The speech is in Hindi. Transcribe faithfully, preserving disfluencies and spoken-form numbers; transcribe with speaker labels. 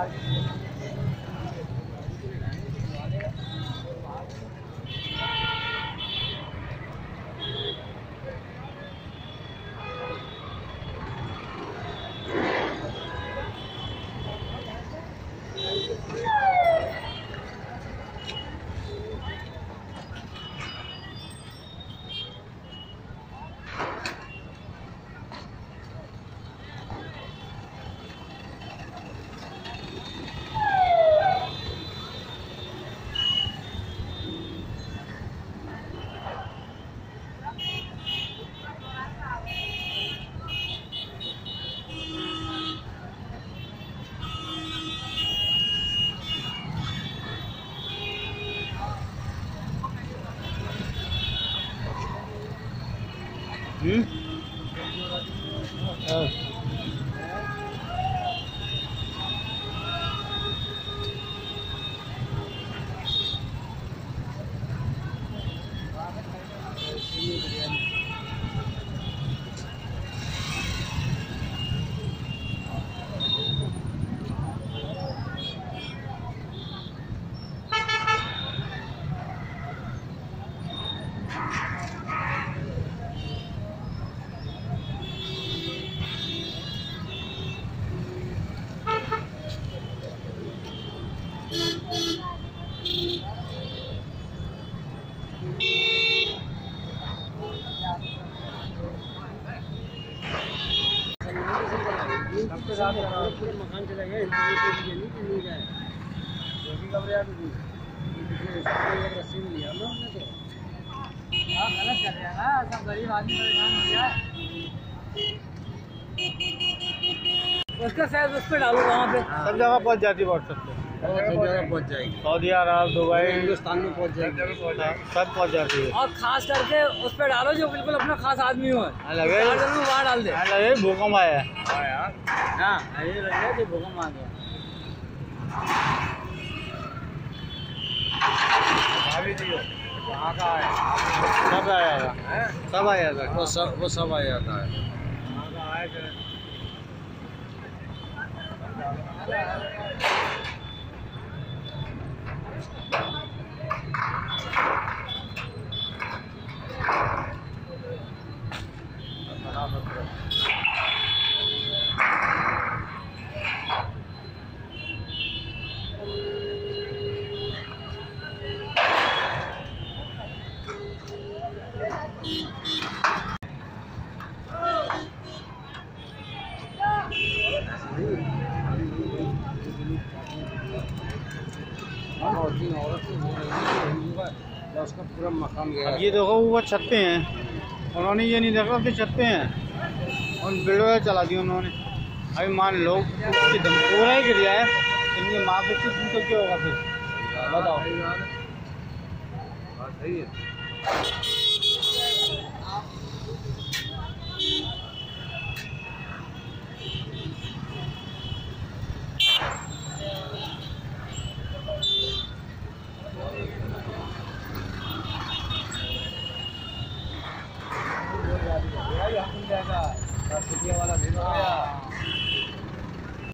Speaker 1: हम्म सबके साथ पूरे मकान चला गया नहीं नहीं गया जो भी खबर यार रस्सी में लिया ना हमने तो हाँ गलत कर रहा है ना सब गरीब आदमी परेशान हो गया उसका साइज उस पर डालो वहाँ पे सब जगह पहुँच जाती व्हाट्सएप पे सब जगह पहुँच जाएगी सऊदी अरब दुबई हिंदुस्तान में पहुँच जाएगी सब पहुँच जाती है और खास करके उस पर डालो जो बिल्कुल अपना खास आदमी हो लगे वहाँ डाल दे लगे भूकंप आया है हाँ ये लगे कि भूकंप आ गया वहाँ का आया सब आया था सब आया था वो सब वो सब आया था वहाँ का आया उसका पूरा मकान गया। अब ये देखो ऊपर छत पे हैं उन्होंने ये नहीं देखा कि छत पे हैं और बिल्डर चला दी उन्होंने। अभी मान लो उसकी दम पूरा ही गिर गया है इनकी माँ पे तो क्या होगा फिर बताओ। सही है।